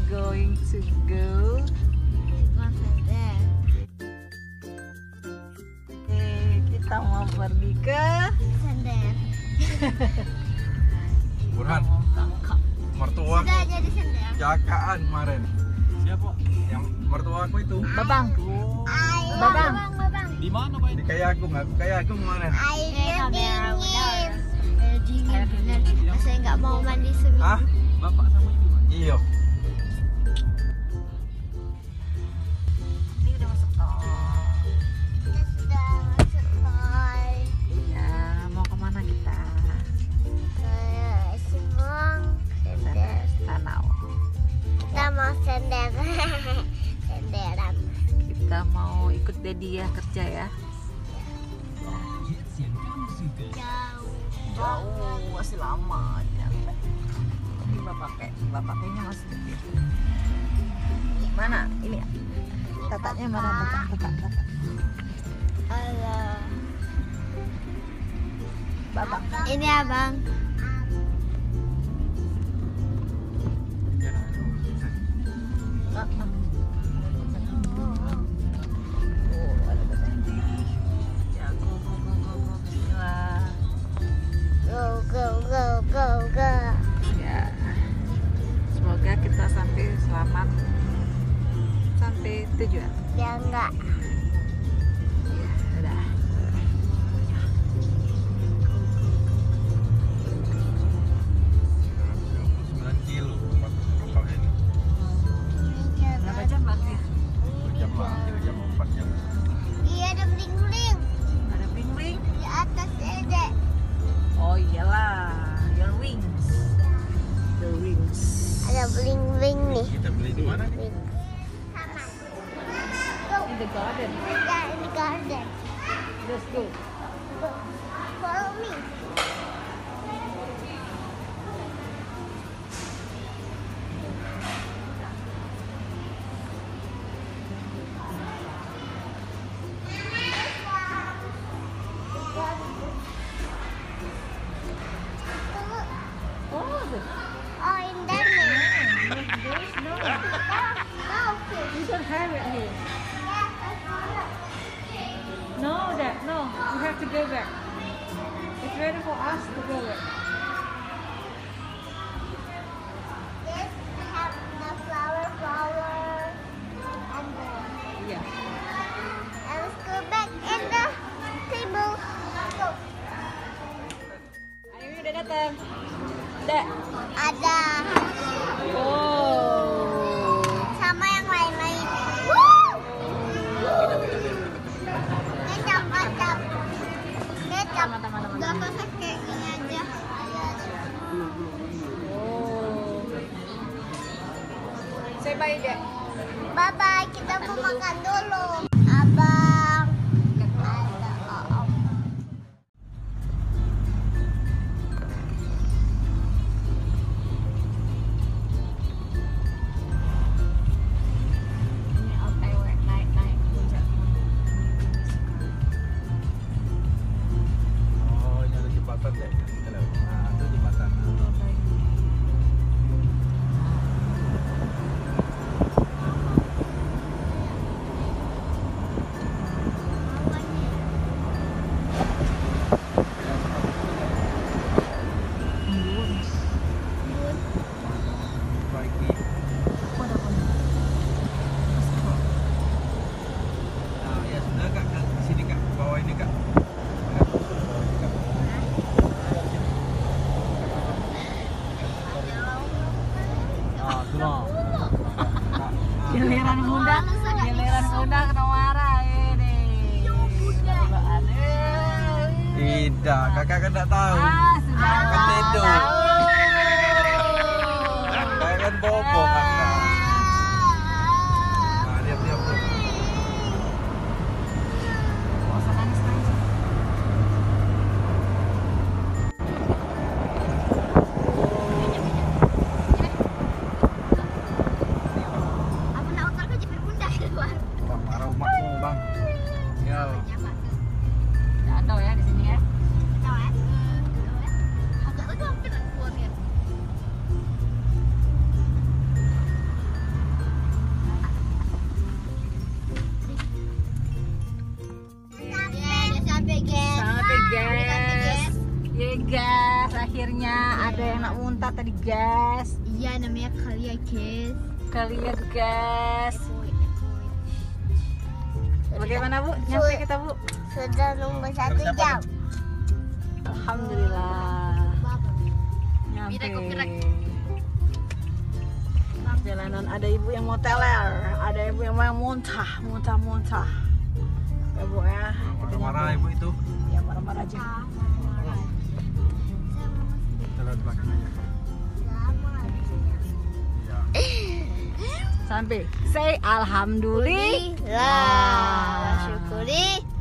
going to go. Kita mau pergi ke Sender. Burhan, mertua Sudah jadi sender. jakaan kemarin. Siapa? Yang mertua aku itu. Babang. Ayo, Babang. babang. Di mana Pak? Di kayak aku kemarin. Airnya dingin. Dingin bener. Saya nggak mau mandi seminggu. Hah? Bapak sama ibu Pak? Iya. Ini udah masuk tol. Kita sudah masuk tol. Iya, mau kemana kita? Ke Simong Sender. Tanau. Kita mau sender. Senderan. Kita mau ikut Dedi ya kerja ya. Jauh. Jauh, masih lama nyampe. Ini bapak kayaknya masih kecil. Mana? Ini tatanya mana bapak? Halo. Bapak. Ini abang. Oh, ada Dedi. Ya, go. Bismillah. Go go go go go. Ya, semoga kita sampai selamat sampai tujuan. Ya enggak. Ya, udah. 9 kilo kapal ini. Berapa jam lagi? 2 jam lah, 3 jam 4 jam. Iya ada bling-bling Ada bling-bling. di atas Dede. Oh iyalah, your wings. The wings. Ada bling-bling nih. Kita beli di mana nih? Bling. Go. In the garden. Ya, in the garden. Let's go. Go. Follow me. Oh, Oh, in there nih. there's no. No, We don't have it here. No, Dad, no. We have to go back. It's ready for us to go back. Yes, we have the flower, and Iya. let's go back in the table. Go. Ayo udah datang. Dad. Ada Oh. sama yang lain-lain. Woo! Kecap. Teman-teman. Gak pakai kayak gini aja. Oh. Say bye, Dad. Bye bye, kita mau makan dulu. Abang. Ada om. Ini OTW naik puncak. Oh, ini ada jembatan deh. Nah, itu jembatan. Baiki. Nah, ya sudah kak, di sini kak, bawah ini kak. Nah, itu loh. Giliran bunda kena marah ini. Tidak, kakak kan tidak tahu. Sudah Kan tidur. tahu. Kakak kan bobo kakak. Nah, diam. Nggak usah nangis. Apa nak otak kerja berbunda di luar? Bang, marah umatmu bang. Ya. Nggak ada ya di sini ya. Tahu ya? Agak lagi hampir keluarnya. tadi guys? Iya, namanya Kalia guys. Kalian guys. Bagaimana Bu? Nyampe kita Bu? Sudah nunggu 1 jam. Alhamdulillah. Nyampe. Jalanan ada ibu yang mau teler, ada ibu yang mau muntah. Ya Bu ya. Kita Marah-marah ibu itu. Ya marah-marah aja. Kita lihat belakang aja. Sampai say alhamdulillah. Syukuri